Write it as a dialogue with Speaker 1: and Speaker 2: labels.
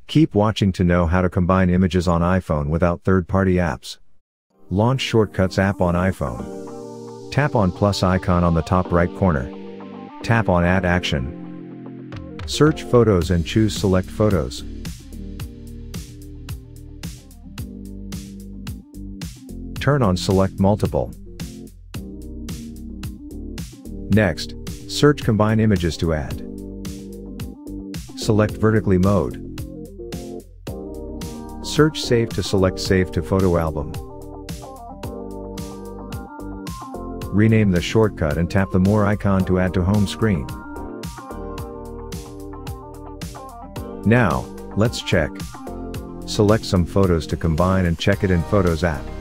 Speaker 1: Keep watching to know how to combine images on iPhone without third-party apps. Launch Shortcuts app on iPhone. Tap on plus icon on the top right corner. Tap on Add Action. Search Photos and choose Select Photos. Turn on Select Multiple. Next, search Combine Images to add. Select Vertically Mode. Search Save to select Save to Photo Album. Rename the shortcut and tap the More icon to add to home screen. Now, let's check. Select some photos to combine and check it in Photos app.